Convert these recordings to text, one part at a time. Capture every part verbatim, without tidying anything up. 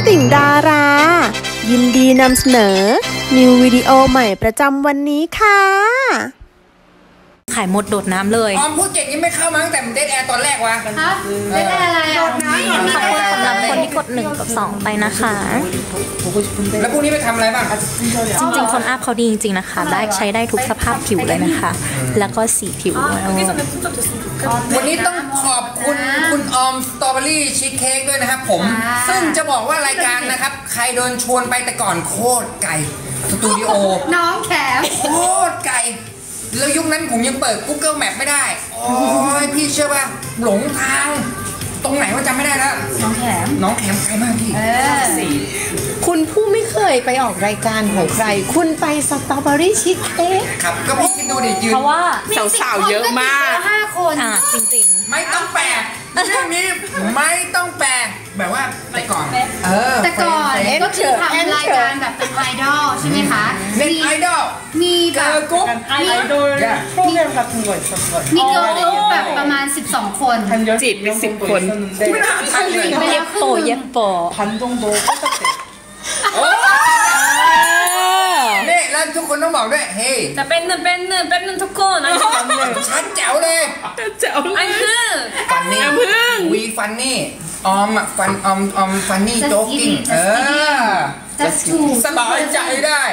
ติ่งดารายินดีนำเสนอนิววิดีโอใหม่ประจำวันนี้ค่ะขายหมดโดดน้ำเลยออมพูดเก่งยังไม่เข้ามาตั้งแต่เดทแอร์ตอนแรกวะฮะเดทแอร์อะไรอ่ะขอบคุณสำหรับคนที่กดหนึ่งกับสองไปนะคะแล้วพรุ่งนี้ไปทำอะไรบ้างจริงๆคนอัพเขาดีจริงๆนะคะได้ใช้ได้ทุกสภาพผิวเลยนะคะแล้วก็สีผิววันนี้ต้องขอบคุณคุณออมสตรอเบอรี่ชีสเค้กด้วยนะครับผมซึ่งจะบอกว่ารายการนะครับใครโดนชวนไปแต่ก่อนโคตรไกลสตูดิโอน้องแขมโคตรไกลแล้วยุคนั้นผมยังเปิด Google Map ไม่ได้โอ้ยพี่เชื่อป่ะหลงทางตรงไหนว่าจำไม่ได้แล้วน้องแขมน้องแขมไกลมากพี่คุณผู้ไม่เคยไปออกรายการของใครคุณไปสตรอเบอรี่ชีสเค้กครับก็พี่คิดดูดิยืนเพราะว่าสาวๆเยอะมากห้าคนอ่ะจริงๆไม่ต้องแปลเรื่องนี้ไม่ต้องแปลแบบว่าแต่ก่อนเออแต่ก่อนก็คือทำรายการแบบเป็นไอดอลใช่ไหมคะเน็ตไอดอลมีแบบไอดอลโปรแกรม같은 거 있었어요 มีเกิร์ลกรุ๊ปแบบประมาณสิบสองคนจีบเป็นสิบคนไม่น่าทันเลยเย็บโปเย็บโป 반 정도 นี่แล้วทุกคนต้องบอกด้วยเฮ้ยจะเป็นหนึ่งเป็นหนึ่งเป็นหนึ่งทุกคนนะชัดแจ๋วเลยแจ๋วเลยไอ้พึ่งฟันนี่วีฟันนี่ออมอ่ะฟันออมออมฟันนี่โจ๊กกิ้งเออสบายใจได้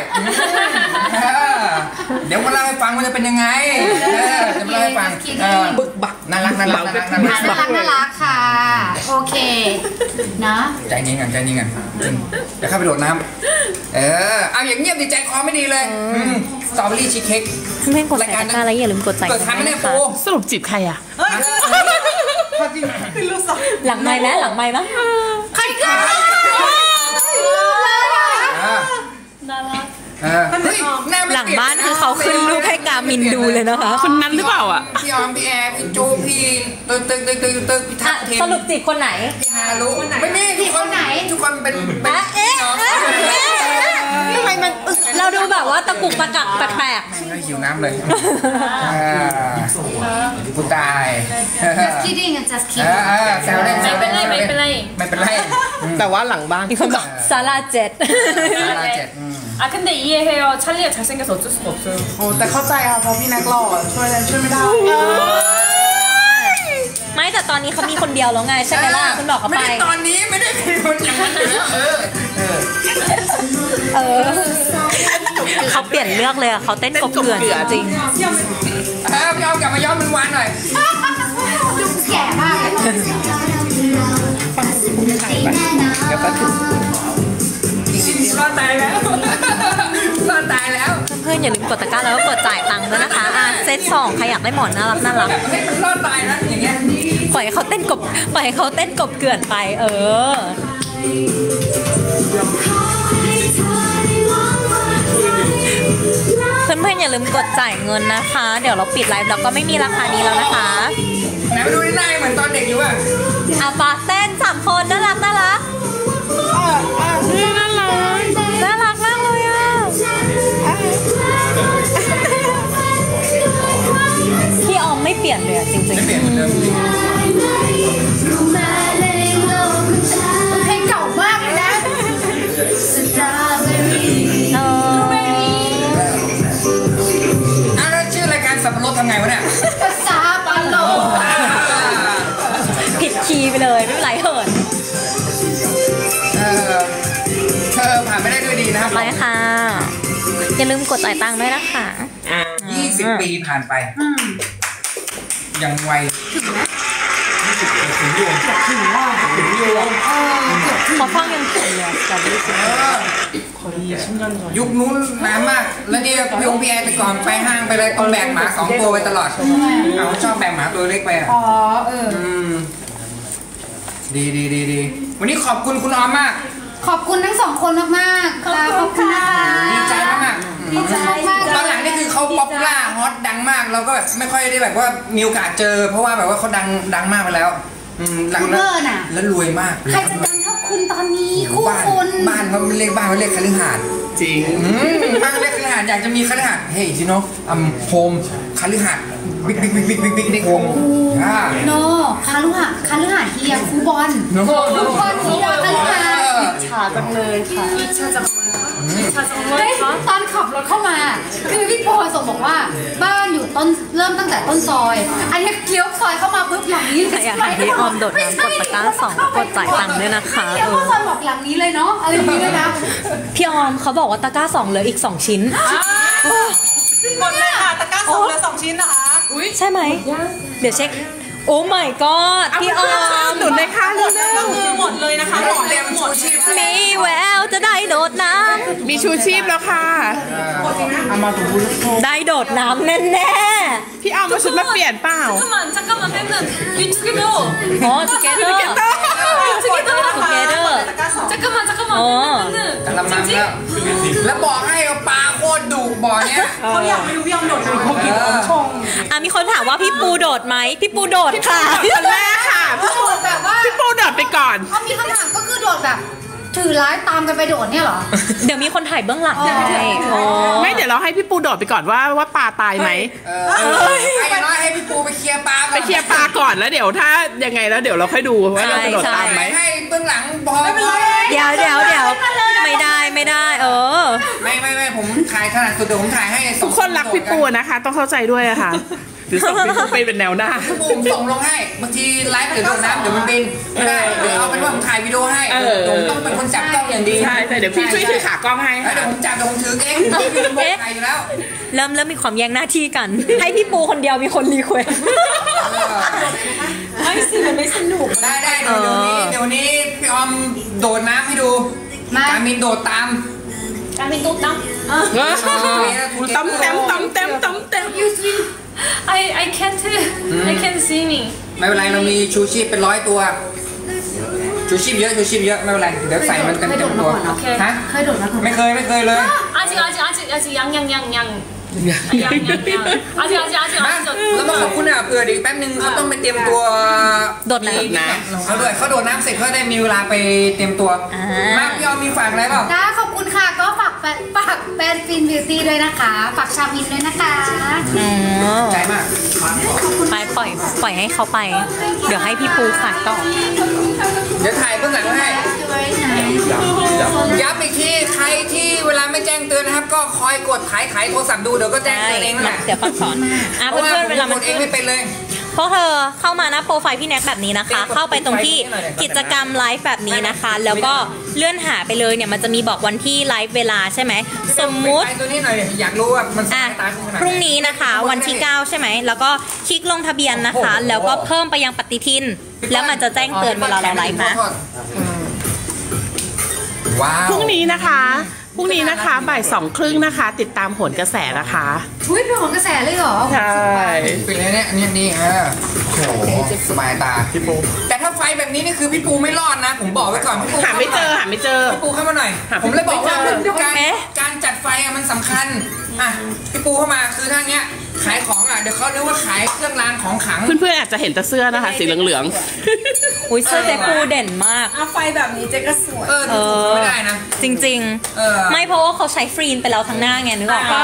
เดี๋ยวมาเล่าให้ฟังว่าจะเป็นยังไงจะมาเล่าให้ฟังบึกบักน่ารักน่ารักน่ารักน่ารักน่ารักน่ารักค่ะโอเคนะใจเย็นกันใจเย็นกันเดี๋ยวเข้าไปโดดน้ำเออเอาอย่างเงียบดิใจคอไม่ดีเลยสตรอเบอรี่ชีสเค้กไม่กดใส่ตะกร้าแล้วอย่าลืมกดใส่เปิดทันไหมเนี่ยปูสรุปจีบใครอ่ะหลังไม้ไหมหลังไม้ไหมใครกันน่ารักหลังบ้านคือเขาขึ้นรูปให้กามินดูเลยนะคะคนนั้นหรือเปล่าอ่ะพี่ออมพี่แอร์พี่จูพี่ตึกตึกตึกตึกตึกพี่ทักเทนสรุปจีบคนไหนพี่ฮารุไม่มีพี่คนไหนทุกคนเป็นเป็นพี่น้องทำไมมันเราดูแบบว่าตะกุกตะกักแปลกๆหิวน้ำเลยกูตาย just kidding just kidding ไม่เป็นไรไม่เป็นไรไม่เป็นไรแต่ว่าหลังบ้านมีคนบอกซาร่าเจ็ดอ่ะ근데 이해해요 찰리가 잘생겨서 어쩔 수가 없어요 โอ้แต่เข้าใจค่ะเพราะพี่แน็กหล่อช่วยอะไรช่วยไม่ได้ไม่แต่ตอนนี้เขามีคนเดียวแล้วไงใช่ไหมล่ะคุณบอกเขาไปไม่ได้ตอนนี้ไม่ได้เป็นคนอย่างนั้นเลยเออเออเขาเปลี่ยนเลือกเลยเขาเต้นกบเกลื่อนจริงเออพี่ออมกลับมาย้อนมันวันหน่อยดูแก่มากเลยเดี๋ยวแป๊บนึงรอดตายแล้วรอดตายแล้วเพื่อนอย่าลืมกดตะกร้าแล้วก็กดจ่ายตังค์ด้วยนะคะอ่ะเซตสองใครอยากได้หมอนน่ารักน่ารักให้มันรอดตายนะอย่างเงี้ยปล่อยเขาเต้นกบปล่อยเขาเต้นกบเกลื่อนไปเออเพื่อนๆอย่าลืมกดจ่ายเงินนะคะเดี๋ยวเราปิดไลฟ์แล้วก็ไม่มีราคานี้แล้วนะคะไหนมาดูหน้าเหมือนตอนเด็กอยู่อ่ะอาปาเต้นสามคนน่ารักน่ารักน่ารักน่ารักมากเลยอ่ะพี่ออมไม่เปลี่ยนเลยจริงๆไม่เปลี่ยนเหมือนเดิมเพลงเก่ามากเลยนะอ้าวแล้วชื่อรายการสับปะรดทำไงวะเนี่ยซาปะโลผิดคีย์ไปเลยไม่เป็นไรเหินเออเธอผ่านไม่ได้ด้วยดีนะครับไปค่ะอย่าลืมกดจ่ายตังค์ด้วยนะคะยี่สิบปีผ่านไปยังไวถึงไหมยี่สิบปีถึงอยู่ถึงว่าถึงอยู่ขอฟังยังถึงเลยแต่ไม่ถึงยุคนู้นนานมากแล้วนี่พี่องพี่แอนไปก่อนไปห้างไปเลยต้องแบกหมาสองตัวไปตลอดเอาชอบแบกหมาตัวเล็กไปอ่ะอ๋อเออดีดีดีดีวันนี้ขอบคุณคุณออมมากขอบคุณทั้งสองคนมากมากขอบคุณค่ะดีใจมากดีใจมากตอนหลังนี่คือเขาป๊อปล่าฮอตดังมากเราก็แบบไม่ค่อยได้แบบว่ามีโอกาสเจอเพราะว่าแบบว่าเขาดังดังมากไปแล้วดังแล้วแล้วรวยมากใครจะดังเท่าคุณตอนนี้คู่คุณบ้านเขาเรียกบ้านเขาเรียกคฤหาสน์จริงบ้านเขาเรียกคฤหาสน์อยากจะมีคฤหาสน์เฮ้ยชิโนะอัมโฮมคฤหาสน์บิ๊กบิ๊กบิ๊กบิ๊กบิ๊กบิ๊กบิ๊กโฮมโนคาลุหะคาลุหะเฮียคูบอลคูบอลเฮียคาลุหะฉาจังเลยค่ะอีชาจังอีชาจังเลเฮ้ยยค่ะตอนขับรถเข้ามา คือพี่โพส่งบอกว่าบ้านอยู่ต้นเริ่มตั้งแต่ต้นซอย อันนี้เลี้ยวซอยเข้ามาปุ๊บหลังนี้ใครอยากให้พี่ออมโดดน้ำกดตะกร้าสองกดจ่ายตังค์ด้วยนะคะเลี้ยวซอยบอกหลังนี้เลยเนาะอะไรอย่างนี้เลยนะพี่ออมเขาบอกว่าตะกร้าสองเหลืออีกสองชิ้นหมดเลยค่ะตะกร้าสองเหลือสองชิ้นนะคะใช่ไหมเดี๋ยวเช็คโอ้ my god พี่ออมหนุนได้ค่ะหนุนก็คือหมดเลยนะคะหมดเตรียมชูชีพมีแววจะได้โดดน้มีชูชีพแล้วค่ะำได้โดดน้ำแน่พี่เอามาชุดมาเปลี่ยนเปล่า 잠깐만 잠깐만 팬은 유튜브로 ๆอ๋อ together together 잠깐만 잠깐만 어. 팬은 กำลังมังแล้วแล้วบอกให้เอาปลาโคตรดุบ่อเนี้ยเขาอยากไปดูพี่ออมโดดน้ำเขากินอมชงอ่ะมีคนถามว่าพี่ปูโดดไหมพี่ปูโดดค่ะคนแรกค่ะโดดแบบว่าพี่ปูโดดไปก่อนเอามีคำถามก็คือโดดแบบ ถือไลฟ์ตามกันไปโดดเนี่ยเหรอเดี๋ยวมีคนถ่ายเบื้องหลังให้โอ้ไม่เดี๋ยวเราให้พี่ปูโดดไปก่อนว่าว่าปลาตายไหมเออไอ้น้อยให้พี่ปูไปเคลียร์ปลาก่อนไปเคลียร์ปลาก่อนแล้วเดี๋ยวถ้ายังไงแล้วเดี๋ยวเราค่อยดูว่าเราจะโดดตามไหมให้เบื้องหลังพอเดี๋ยวเดี๋ยวเดี๋ยวไม่ได้ไม่ได้ เออไม่ไม่ไม่ผมถ่ายถนัดสุดเดี๋ยวผมถ่ายให้สทุองกคนรักพี่ปูนะคะ ต้องเข้าใจด้วยอะค่ะหรือส่งพี่ปูไปเป็นแนวหน้าพี่ปูผมส่งลงให้บางทีไลฟ์เดี๋ยวโดนน้ำเดี๋ยวมันบินไม่ได้เดี๋ยวเอาเป็นว่าผมถ่ายวิดีโอให้เออผมต้องเป็นคนจับกล้องอย่างดีใช่ใช่เดี๋ยวพี่ช่วยถือขากล้องให้แล้วค่ะเดี๋ยวผมจับเดี๋ยวผมถือเองพี่เป็นคนถ่ายอยู่แล้วเริ่มเริ่มมีความแย่งหน้าที่กัน ให้พี่ปูคนเดียวมีคนรีเควสไม่สิมันไม่สนุกได้ได้เดี๋ยวเดี๋ยวนี้เดี๋ยวนี้พี่ออมโดดน้ำให้ดูมาการมินโดดตามการเป็นตุ๊กตั้งต้มเต็มต้มเต็มต้มเต็ม I I can't I can't swimming ไม่เป็นไรเรามีชูชีพเป็นร้อยตัว ชูชีพเยอะชูชีพเยอะไม่เป็นไรเดี๋ยวใส่มันกันเต็มตัวฮะเคยโดดนะคุณไม่เคยไม่เคยเลย 아직 아직 아직 아직 양양양양 양양양 아직 아직 아직 มา 아직 แล้วมาขอบคุณอ่ะเผื่อเดี๋ยวแป๊บนึงเขาต้องไปเตรียมตัวโดดน้ำนะเขาด้วยเขาโดดน้ำเสร็จเขาได้มีเวลาไปเตรียมตัวอ่ามมาพี่ออมมีฝากอะไรเปล่านะขอบคุณค่ะ ก็ฝากแฟนฝากแบรนด์ฟินบิวตี้ด้วยนะคะ ฝากชามินด้วยนะคะอ๋อใจมากไปปล่อยปล่อยให้เขาไป เดี๋ยวให้พี่ปูขายต่อเดี๋ยวถ่ายเบื้องหลังให้ย้ำอีกทีใครที่เวลาไม่แจ้งเตือนนะครับ ก็คอยกดถ่ายถ่ายโทรศัพท์ดูเดี๋ยวก็แจ้งใช่เตือนเองนั่นแหละเดี๋ยวฟังสอนอ่ะเพราะว่าเพื่อนๆเวลาผมันกดเองไม่เป็นเลยพวกเธอเข้ามาหน้าโปรไฟล์พี่แน็กแบบนี้นะคะ เข้าไปตรงที่กิจกรรมไลฟ์แบบนี้นะคะ แล้วก็เลื่อนหาไปเลยเนี่ยมันจะมีบอกวันที่ไลฟ์เวลาใช่ไหมสมมุติไปตัวนี้หน่อยอยากรู้ว่ามันสอ่ะบายตาคุณขนาดไหพรุ่งนี้นะคะวันที่เก้าใช่ไหมแล้วก็คลิกลงทะเบียนนะคะ แล้วก็เพิ่มไปยังปฏิทิน แล้วมันจะแจ้งเตือนเวลาเราไลฟ์นะว้าวพรุ่งนี้นะคะพรุ่งนี้นะคะบ่ายสองครึ่งนะคะ ติดตามโหนกระแสนะคะอุ้ยเป็นของกระแสเลยเหรอใช่เป็นเลยเนี่ยนี่นี่เออโอ้โหสบายตาพี่ปูแต่ถ้าไฟแบบนี้นี่คือพี่ปูไม่รอดนะ ผมบอกไว้ก่อนพี่ปูหาไม่เจอหาไม่เจอพี่ปูเข้ามาหน่อยหาผมเลยบอกว่าไม่เจอการเอ๊ะการจัดไฟอะมันสำคัญอ่ะพี่ปูเข้ามาคือทางเนี้ยขายของอ่ะเดี๋ยวเขาเรียกว่าขายเครื่องรางของขลังเพื่อนๆอาจจะเห็นแต่เสื้อนะคะ สีเหลืองอุ้ยเสื้อเจ๊ปูเด่นมากอ่ะไฟแบบนี้เจ๊ก็สวยเออดูถูกไม่ได้นะจริงเออๆ ไม่เพราะว่าเขาใช้ฟรีนไปแล้วทั้งหน้าไงนึกออกปะ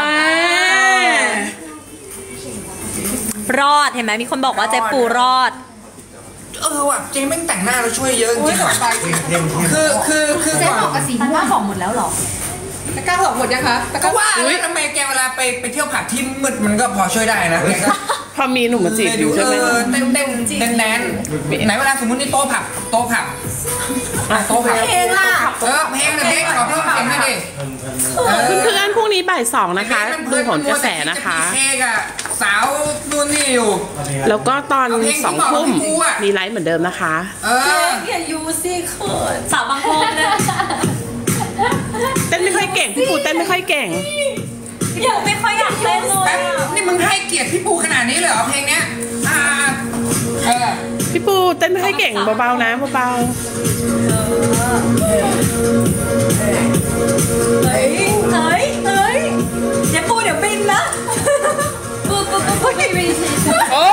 รอดเห็นไหมมีคนบอกว่าเจ๊ปูรอดเออว่ะเจมแม่งแต่งหน้าเราช่วยเยอะจริงๆว่ะคือคือคือเจ๊ก่อนบอกกับสีม่วงของหมดแล้วเหรอตะกร้าสองหมดยังคะตะกก็ร้าว่าแล้วทำไมแกเวลาไปไปเที่ยวผับที่มืดมันก็พอช่วยได้นะแกก็ๆ พอมีหนุ่มมาจีบอยู่ใช่ไหมเออเต้นเต้นเต้นแดนไหนเวลาสมมตินี่โต๊ะผับโต๊ะผับอ่ะโต๊ะผับเพลงล่ะเออเพลงนะเด็กขอเพิ่มเสียงหน่อยดิเออเพื่อนๆพรุ่งนี้บ่ายสองนะคะดูโหนกระแสนะคะเค้กอะสาวนู่นนี่อยู่แล้วก็ตอนเอาเพลงที่สองบอกทุ่มพี่ปูอะมีไลฟ์เหมือนเดิมนะคะเอออย่ายูซี่เขินสาวบางโพเนี่ยเต้นไม่ค่อยเก่งพี่ปูเต้นไม่ค่อยเก่งยังไม่ค่อยอยากเล่นเลยแป๊บนี่มึงให้เกียรติพี่ปูขนาดนี้เลยเหรอเพลงเนี้ยอ่าเออพี่ปูเต้นไม่ค่อยเก่งเบาๆนะเบาเฮ้ยเฮ้ยเฮ้ยเจ๊ปูเดี๋ยวบินนะปุ๊บปุ๊บปุ๊บปุ๊บไม่ไม่ใช่ๆโอ้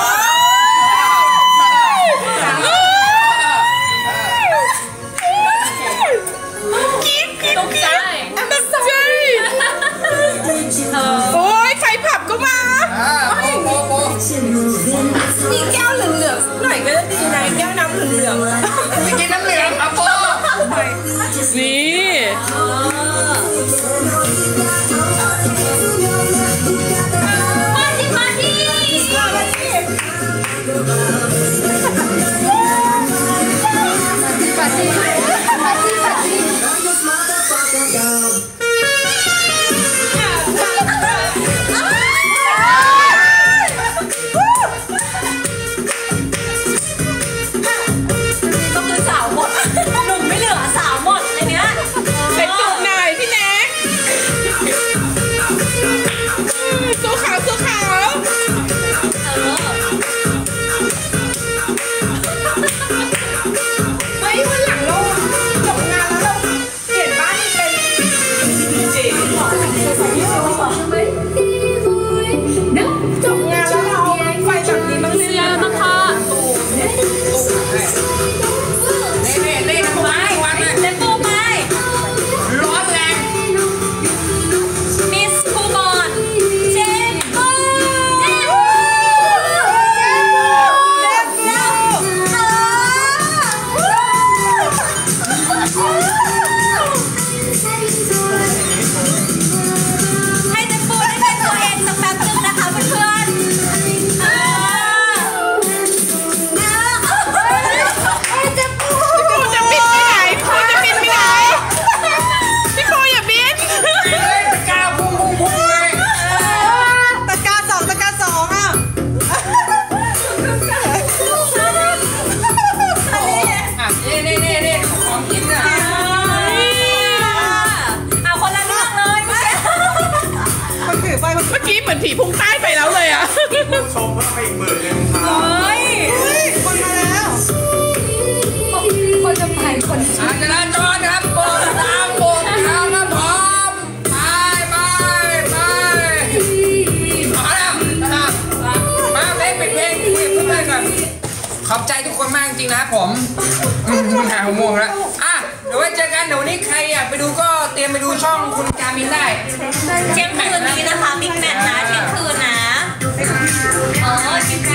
ตกใจโอ้ยไฟผับก็มาอ่าโอ้โหโอ้โหมีแก้วเหลืองๆหน่อยก็จะดีนะแก้วน้ำเหลืองๆไปกินน้ำเหลืองครับโบนี่มาที่มาที่ปาร์ตี้ปาร์ตี้ปาร์ตี้ก็คือสาวหมดหนุ่มไม่เหลือสาวหมดเลยเนี้ยเป็นจุกหน่อยพี่แน็กสู้เขาสู้เขาเออเฮ้ยวันหลังเราจบงานแล้วเราเปลี่ยนบ้านเป็นจริงจบงานแล้วเราไฟแบบนี้ต้องเสียนะคะเน่เน่เน่นะผมวันนะเล่นปูไปร้อนแรงมิสคูบอนเจนปูเจนปูเจนปูให้เจนปูได้เป็นตัวเองสักแป๊บนึงนะคะเพื่อนๆอ่าพี่ปูจะบินไปไหนพี่ปูจะบินไปไหนพี่ปูอย่าบินเฮ้ยตะกร้าพุ่งพุ่งพุ่งเลยตะกร้าสองตะกร้าสองอ่ะอ่ะเน่เน่เน่เน่ของกินอ่ะเอาคนละเรื่องเลยเมื่อกี้มันถือไปเมื่อกี้เหมือนผีพุ่งใต้ไปแล้วเลยอ่ะชมเพิ่มไปอีกหมื่นหนึ่งครับเฮ้ยคนมาแล้วคนจะไปคนอ่ะจราจรครับโบกตามโบกตามนะพร้อมไปไปไปมาแล้วนะครับมาเพลงเป็นเพลงคุยกับเพื่อนก่อนขอบใจทุกคนมากจริงๆนะครับผมอืมหาหัวม่วงแล้วอ่ะเดี๋ยวไว้เจอกันเดี๋ยววันนี้ใครอยากไปดูก็เตรียมไปดูช่องคุณการมินได้เที่ยงคืนนี้นะคะบิ๊กแมทนะเที่ยงคืนนะเออจริง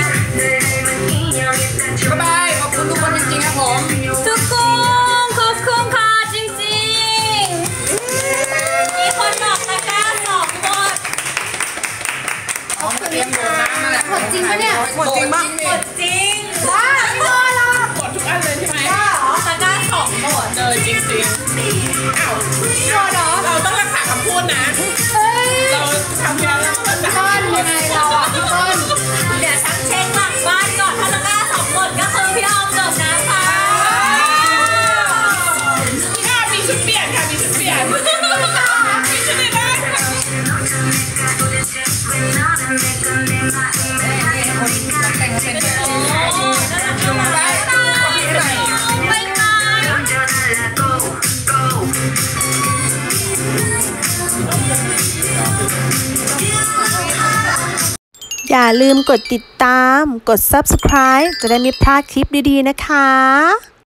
บ๊ายบายขอบคุณทุกคนจริงๆครับผมๆทุกคนขอบคุณค่ะจริงๆมีคนบอกตะกร้าสองหมดพร้อมเตรียมโดดน้ำนั่นแหละหมดจริงปะเนี่ยหมดจริงปะหมดจริงว้าวพี่โบล่ะหมดทุกอันเลยใช่ไหมตะกร้าสองหมดเออจริงจริงอ้าวเราต้องรักษาคำพูดนะเฮ้ยเราทำงานแล้วรักษาต้นยังไงเราอ่ะพี่ต้นเดี๋ยวฉันเช็คหลังบ้านก่อนถ้าตะกร้าสองหมดก็คือพี่ออมจบนะคะอ่ะมีชุดเปลี่ยนค่ะมีชุดเปลี่ยนมีชุดในบ้านค่ะแต่งเป็นแบบโอ้น่ารักมากไปไปไปอย่าลืมกดติดตาม กด ซับสไครบ์ จะได้ไม่พลาดคลิปดีๆนะคะ